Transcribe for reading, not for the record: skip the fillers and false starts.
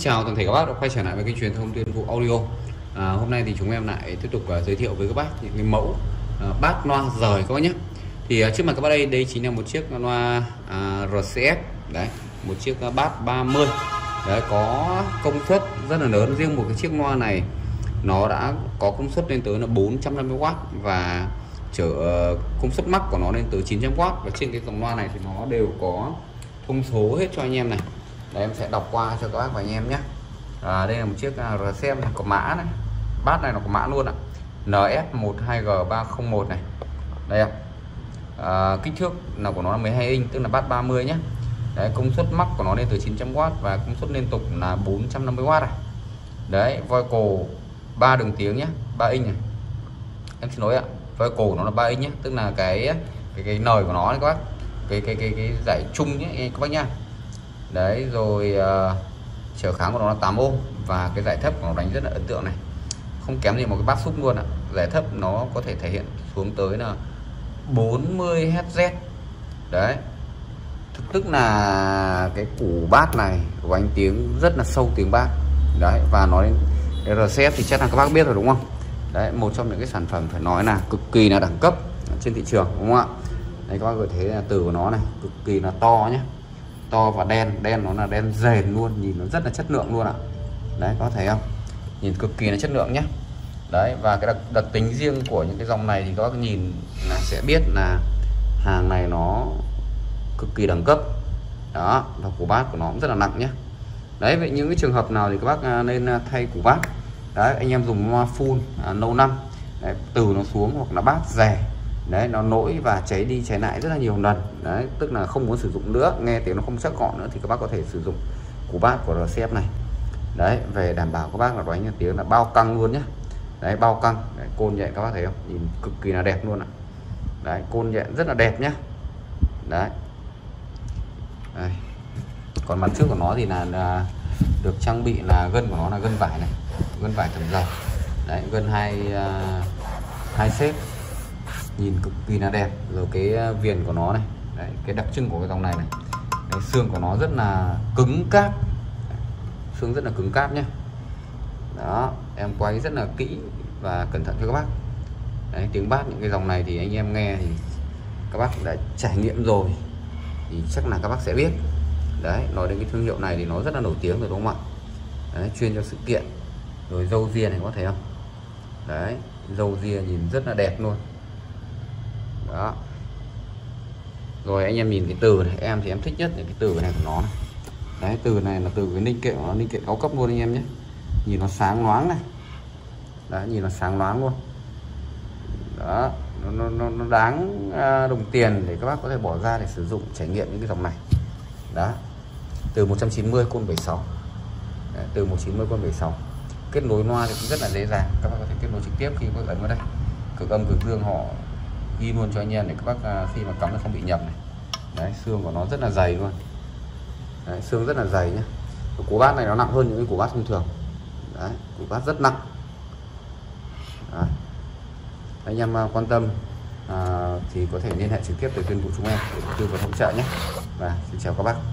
chào toàn thể các bác đã quay trở lại với kênh truyền thông Tiên Vũ Audio. Hôm nay thì chúng em lại tiếp tục giới thiệu với các bác những cái mẫu bát loa rời các bác nhé. Thì trước mặt các bác đây chính là một chiếc loa RCF đấy, một chiếc bát 30 đấy, có công suất rất là lớn. Riêng một cái chiếc loa này nó đã có công suất lên tới là 450W và công suất max của nó lên tới 900W. Và trên cái dòng loa này thì nó đều có thông số hết cho anh em này. Đấy, em sẽ đọc qua cho các bác và anh em nhé. Đây là một chiếc RCF này, có mã này, bát này nó có mã luôn ạ, NF12G301 này. Đây ạ. Kích thước nào của nó là 12 inch, tức là bát 30 nhé. Đấy, công suất max của nó lên tới 900W và công suất liên tục là 450W này. Đấy, vocal 3 đường tiếng nhé, 3 inch này. Em xin lỗi ạ, vocal của nó là 3 inch nhé, tức là cái nời của nó này các bác, cái dải chung nhé các bác nha. Đấy, rồi trở kháng của nó là 8 ohm và cái giải thấp của nó đánh rất là ấn tượng này, không kém gì một cái bát súp luôn ạ. Giải thấp nó có thể thể hiện xuống tới là 40 Hz. Đấy, tức là cái củ bát này của anh tiếng rất là sâu tiếng bát. Đấy, và nói đến RCF thì chắc là các bác biết rồi đúng không? Đấy, một trong những cái sản phẩm phải nói là cực kỳ là đẳng cấp trên thị trường đúng không ạ? Đấy, các bác có thấy là từ của nó này cực kỳ là to nhé, to và đen nó là đen rền luôn, nhìn nó rất là chất lượng luôn ạ. Đấy, có thấy không, nhìn cực kỳ là chất lượng nhé. Đấy, và cái đặc tính riêng của những cái dòng này thì các bác nhìn là sẽ biết là hàng này nó cực kỳ đẳng cấp đó, và củ bát của nó cũng rất là nặng nhé. Đấy, vậy những cái trường hợp nào thì các bác nên thay củ bát. Đấy, anh em dùng loa full lâu năm, đấy, từ nó xuống hoặc là bát rẻ, đấy, nó nổi và cháy đi cháy lại rất là nhiều lần. Đấy, tức là không muốn sử dụng nữa, nghe tiếng nó không sắc gọn nữa thì các bác có thể sử dụng củ bát của RCF này. Đấy, về đảm bảo các bác là đánh tiếng là bao căng luôn nhé. Đấy, bao căng. Đấy, côn nhẹ các bác thấy không, nhìn cực kỳ là đẹp luôn ạ. Đấy, côn nhẹ rất là đẹp nhé. Đấy. Đây. Còn mặt trước của nó thì là được trang bị là gân của nó là gân vải này, gân vải thẩm dày. Đấy, gân hai xếp, nhìn cực kỳ là đẹp. Rồi cái viền của nó này, đấy, cái đặc trưng của cái dòng này này, cái xương của nó rất là cứng cáp, xương rất là cứng cáp nhé. Đó, em quay rất là kỹ và cẩn thận cho các bác. Đấy, tiếng bát những cái dòng này thì anh em nghe thì các bác đã trải nghiệm rồi thì chắc là các bác sẽ biết. Đấy, nói đến cái thương hiệu này thì nó rất là nổi tiếng rồi đúng không ạ? Đấy, chuyên cho sự kiện. Rồi râu ria này có thấy không? Đấy, râu ria nhìn rất là đẹp luôn. Đó. Rồi anh em nhìn cái từ này, em thì em thích nhất những cái từ này của nó này. Đấy, từ này là từ cái linh kiện của nó, linh kiện cao cấp luôn anh em nhé. Nhìn nó sáng loáng này. Đấy, nhìn nó sáng loáng luôn. Đó, nó đáng đồng tiền để các bác có thể bỏ ra để sử dụng trải nghiệm những cái dòng này. Đó, từ 190 côn 76. Đấy, từ 190 côn 76. Kết nối loa thì cũng rất là dễ dàng, các bác có thể kết nối trực tiếp khi các bác ấn vào đây. Cực âm cực dương họ ghi luôn cho anh em để các bác khi mà cắm nó không bị nhập này. Đấy, xương của nó rất là dày luôn. Đấy, xương rất là dày nhé. Củ bát này nó nặng hơn những cái củ bát thông thường. Đấy, củ bát rất nặng. Đấy. Anh em quan tâm thì có thể liên hệ trực tiếp từ Tiên Vũ chúng em để tư vấn hỗ trợ nhé. Và xin chào các bác.